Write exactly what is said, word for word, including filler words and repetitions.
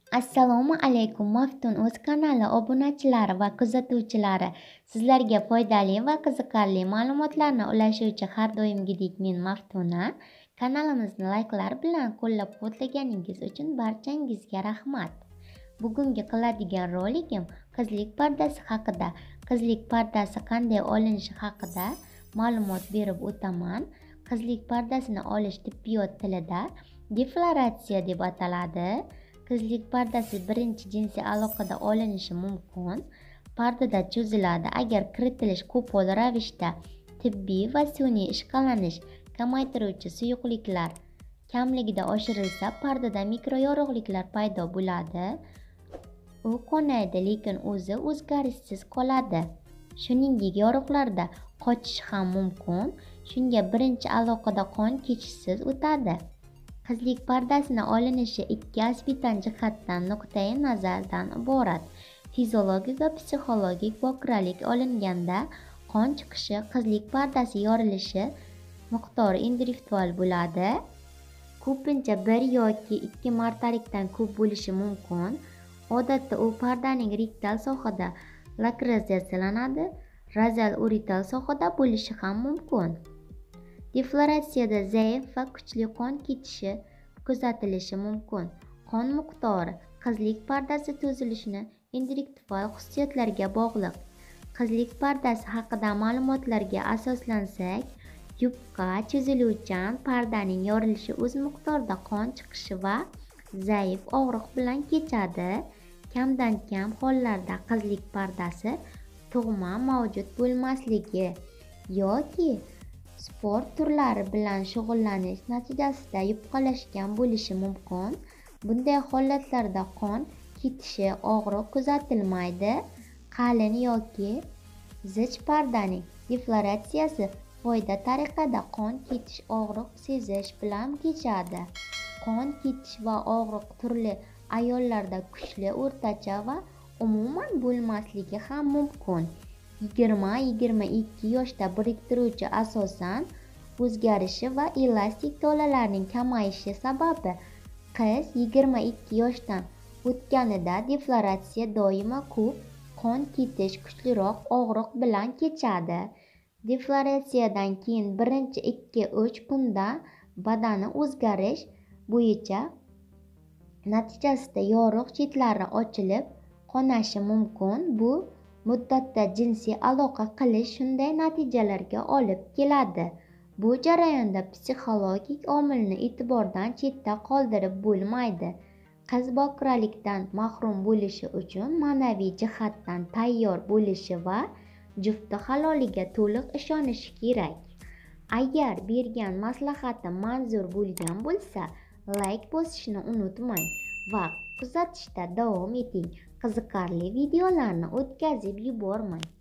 Assalomu alaykum Maftun o'z kanali obunachilari va kuzatuvchilari. Sizlarga foydali va qiziqarli ma'lumotlarni ulashuvchi har doimgidek men Maftuna. Kanalimizni layklar bilan qo'llab-quvvatlaganingiz uchun barchangizga rahmat. Bugungi qiladigan rolikim qizlik pardasi haqida. Qizlik pardasi qanday olinishi haqida ma'lumot berib o'taman. Qizlik pardasini olish tibbiyot tilida defloratsiya deb ataladi. Qizlik pardasi birinchi jinsiy aloqada olinishi mumkin. Pardada cho'ziladi agar kiritilish qo'pol ravishda tibbiy va sun'iy ishqalanish kamaytiruvchi suyuqliklar kamligida oshirilsa, pardada mikroyorug'liklar paydo bo'ladi. U qonaydi, lekin o'zi o'zgarishsiz qoladi. Shuningdek, yorug'larda qochish ham mumkin. Shunga birinchi aloqada qon kechishsiz o'tadi. Qizlik pardasini olinishi ikki asbitan jihatdan nuqtai nazardan iborat. Fiziologik va psixologik voqelik olinganda qon chiqishi, qizlik pardasi yorilishi miqdori individual bo'ladi. Ko'pincha bir yoki ikki martalikdan ko'p bo'lishi mumkin. Odatda u pardaning rektal sohada lokalizatsiyalanadi, razal urital sohada bo'lishi ham mumkin. Defloratsiyada zaif va kuchli qon ketishi kuzatilishi mumkin. Qon miqdori qizlik pardasi cho'zilishini individual xususiyatlarga bog'liq. Qizlik pardasi haqida ma'lumotlarga asoslansak, yupqa cho'ziluvchan pardaning yorilishi o'z miqdorida qon chiqishi va zaif og'riq bilan kechadi. Kamdan kam hollarda qizlik pardasi tug'ma mavjud bo'lmasligi yoki sport turlari bilan shug'ullanish natijasida yupqalashgan bo'lishi mumkin. Bunday holatlarda qon ketishi, og'riq kuzatilmaydi. Qalin yoki zich pardaning defloratsiyasi foyda tariqada qon ketish, og'riq sezish bilan kechadi. Qon ketish va og'riq turli ayollarda kuchli, o'rtacha va umuman bo'lmasligi ham mumkin. yigirma yigirma ikki yoshda biriktiruvchi asosan o'zgarishi va elastik tolalarning kamayishi sababi qiz yigirma ikki yoshdan o'tganida defloratsiya doimo ko'p qon ketish, kuchliroq og'riq bilan kechadi. Defloratsiyadan keyin birinchi ikki uch kunda badani o'zgarish bo'yicha natijasida yorug' chetlari ochilib qonashi mumkin. Bu muddatda jinsiy aloqa qilish shunday natijalarga olib keladi. Bu jarayonda psixologik omilni e'tibordan chetda qoldirib bo'lmaydi. Qiz bokiralikdan mahrum bo'lishi uchun ma'naviy jihatdan tayyor bo'lishi va jufti haloliga to'liq ishonishi kerak. Agar bergan maslahatim manzur bo'lgan bo'lsa, layk bosishni unutmang va kuzatishda davom eting. Qiziqarli videolarni o'tkazib yubormang.